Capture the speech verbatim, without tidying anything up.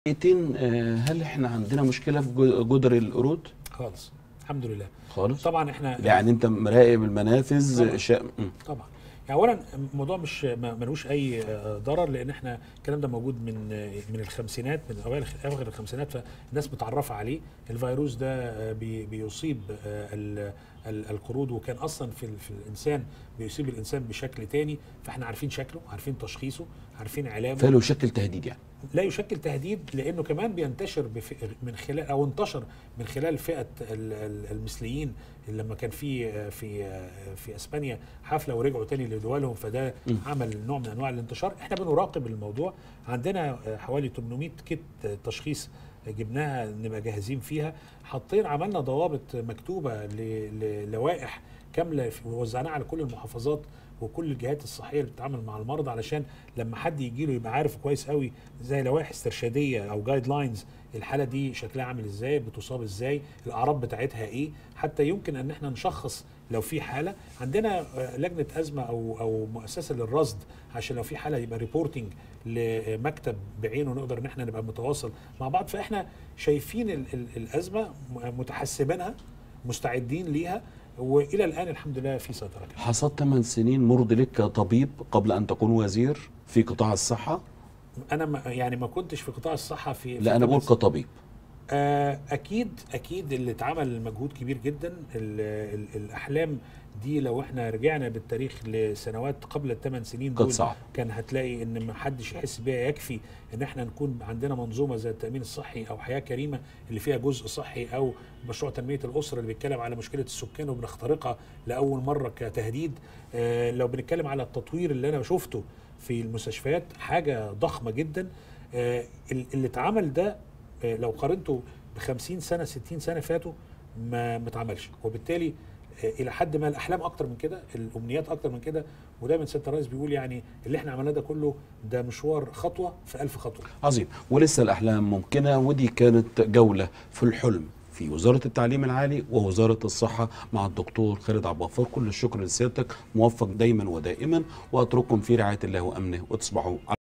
دقيقتين. آه، هل احنا عندنا مشكلة في جو- جدر القرود؟ خالص الحمد لله. خالص. طبعا احنا يعني انت مراقب المنافذ طبعا شا... طبعا يعني اولا الموضوع مش ما- ملوش اي آه، ضرر، لان احنا الكلام ده موجود من آه، من الخمسينات، من اوائل اواخر الخمسينات، فالناس متعرفه عليه. الفيروس ده آه، بي- بيصيب آه، ال- ال- القرود، وكان اصلا في ال- في الانسان بيصيب الانسان بشكل تاني، فاحنا عارفين شكله، عارفين تشخيصه، عارفين علاجه. فله يشكل تهديد يعني. لا يشكل تهديد، لانه كمان بينتشر بف... من خلال او انتشر من خلال فئه ال- ال- المثليين، اللي لما كان في في في اسبانيا حفله ورجعوا تاني لدولهم، فده م. عمل نوع من انواع الانتشار. احنا بنراقب الموضوع، عندنا حوالي ثمانمائة كيت تشخيص جبناها نبقى جاهزين فيها، حاطين عملنا ضوابط مكتوبه ل- للوائح كامله ووزعناها على كل المحافظات وكل الجهات الصحيه اللي بتتعامل مع المرضى، علشان لما حد يجي له يبقى عارف كويس قوي، زي لوائح استرشاديه او جايد لاينز، الحاله دي شكلها عامل ازاي، بتصاب ازاي، الاعراض بتاعتها ايه، حتى يمكن ان احنا نشخص لو في حاله. عندنا آه، لجنه ازمه او او مؤسسه للرصد، عشان لو في حاله يبقى ريبورتنج لمكتب بعينه، نقدر ان احنا نبقى متواصل مع بعض. فاحنا شايفين ال ال الازمه، متحسبينها، مستعدين ليها، والى الان الحمد لله في سيطره. حصلت ثمان سنين مرضي لك كطبيب قبل ان تكون وزير في قطاع الصحة؟ انا ما يعني ما كنتش في قطاع الصحه في, في لا انا بقول التمس- كطبيب. آه، اكيد اكيد اللي اتعمل مجهود كبير جدا. ال ال الاحلام دي لو احنا رجعنا بالتاريخ لسنوات قبل الثمان سنين كانت دول، صعب. كان هتلاقي ان ما حدش يحس بيها. يكفي ان احنا نكون عندنا منظومه زي التامين الصحي او حياه كريمه اللي فيها جزء صحي، او مشروع تنميه الاسره اللي بيتكلم على مشكله السكان وبنخترقها لاول مره كتهديد. آه، لو بنتكلم على التطوير اللي انا شفته في المستشفيات، حاجه ضخمه جدا. آه، اللي اتعمل ده آه، لو قارنته ب خمسين سنه ستين سنه فاتوا ما ما اتعملش، وبالتالي آه، الى حد ما الاحلام اكتر من كده، الامنيات اكتر من كده. ودايما سياده الرئيس بيقول يعني اللي احنا عملناه ده كله ده مشوار خطوه في ألف خطوه. عظيم. ولسه الاحلام ممكنة، ودي كانت جولة في الحلم في وزارة التعليم العالي ووزارة الصحة مع الدكتور خالد عبد الغفار. كل الشكر لسيادتك، موفق دايما ودائما، واترككم في رعاية الله وامنه، وتصبحوا